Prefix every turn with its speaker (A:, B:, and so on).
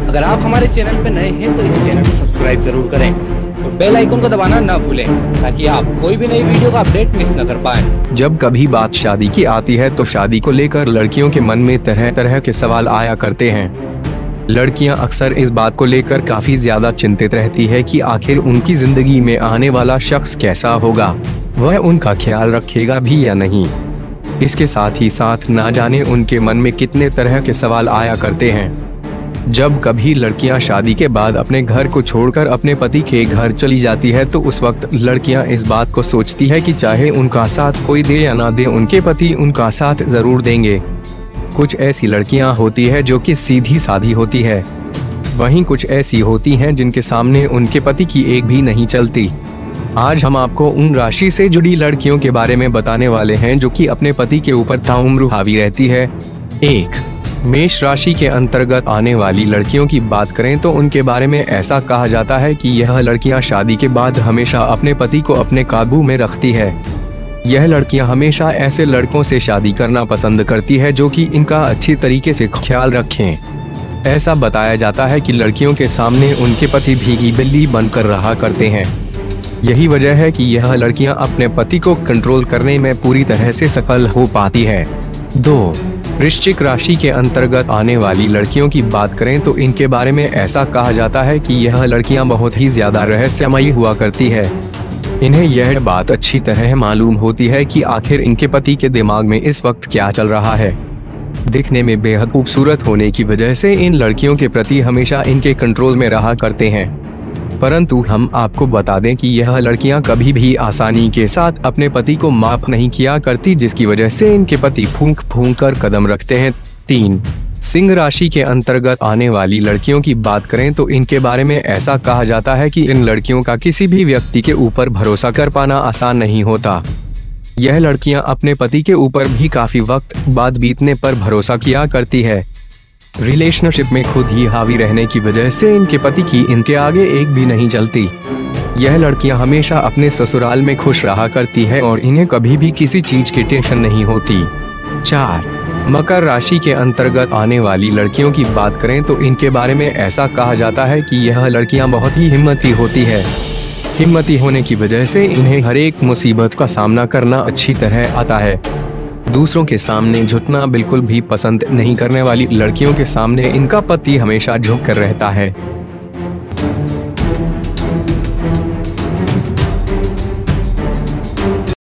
A: अगर आप हमारे चैनल पर नए हैं तो इस चैनल को सब्सक्राइब जरूर करें, तो बेल आइकन को दबाना ना भूलें ताकि आप कोई भी नई वीडियो का अपडेट मिस न कर पाएं।
B: जब कभी बात शादी की आती है तो शादी को लेकर लड़कियों के मन में तरह तरह के सवाल आया करते हैं। लड़कियां अक्सर इस बात को लेकर काफी ज्यादा चिंतित रहती है कि आखिर उनकी जिंदगी में आने वाला शख्स कैसा होगा, वह उनका ख्याल रखेगा भी या नहीं। इसके साथ ही साथ ना जाने उनके मन में कितने तरह के सवाल आया करते हैं। जब कभी लड़कियां शादी के बाद अपने घर को छोड़कर अपने पति के घर चली जाती है तो उस वक्त लड़कियां इस बात को सोचती है कि चाहे उनका साथ कोई दे या ना दे, उनके पति उनका साथ जरूर देंगे। कुछ ऐसी लड़कियां होती है जो कि सीधी सादी होती है, वहीं कुछ ऐसी होती हैं जिनके सामने उनके पति की एक भी नहीं चलती। आज हम आपको उन राशि से जुड़ी लड़कियों के बारे में बताने वाले हैं जो कि अपने पति के ऊपर ताउम्र हावी रहती है। 1. मेष राशि के अंतर्गत आने वाली लड़कियों की बात करें तो उनके बारे में ऐसा कहा जाता है कि यह लड़कियां शादी के बाद हमेशा अपने पति को अपने काबू में रखती है। यह लड़कियां हमेशा ऐसे लड़कों से शादी करना पसंद करती है जो कि इनका अच्छी तरीके से ख्याल रखें। ऐसा बताया जाता है कि लड़कियों के सामने उनके पति भीगी बिल्ली बनकर रहा करते हैं। यही वजह है कि यह लड़कियां अपने पति को कंट्रोल करने में पूरी तरह से सफल हो पाती है। 2. वृश्चिक राशि के अंतर्गत आने वाली लड़कियों की बात करें तो इनके बारे में ऐसा कहा जाता है कि यह लड़कियां बहुत ही ज्यादा रहस्यमयी हुआ करती है। इन्हें यह बात अच्छी तरह मालूम होती है कि आखिर इनके पति के दिमाग में इस वक्त क्या चल रहा है। दिखने में बेहद खूबसूरत होने की वजह से इन लड़कियों के प्रति हमेशा इनके कंट्रोल में रहा करते हैं। परंतु हम आपको बता दें कि यह लड़कियां कभी भी आसानी के साथ अपने पति को माफ नहीं किया करती, जिसकी वजह से इनके पति फूंक फूंक कर कदम रखते हैं। 3. सिंह राशि के अंतर्गत आने वाली लड़कियों की बात करें तो इनके बारे में ऐसा कहा जाता है कि इन लड़कियों का किसी भी व्यक्ति के ऊपर भरोसा कर पाना आसान नहीं होता। यह लड़कियां अपने पति के ऊपर भी काफी वक्त बाद बीतने पर भरोसा किया करती है। रिलेशनशिप में खुद ही हावी रहने की वजह से इनके पति की इनके आगे एक भी नहीं चलती। यह लड़कियां हमेशा अपने ससुराल में खुश रहा करती है और इन्हें कभी भी किसी चीज की टेंशन नहीं होती। 4. मकर राशि के अंतर्गत आने वाली लड़कियों की बात करें तो इनके बारे में ऐसा कहा जाता है कि यह लड़कियां बहुत ही हिम्मती होती है। हिम्मती होने की वजह से इन्हें हर एक मुसीबत का सामना करना अच्छी तरह आता है। दूसरों के सामने झुकना बिल्कुल भी पसंद नहीं करने वाली लड़कियों के सामने इनका पति हमेशा झुक कर रहता है।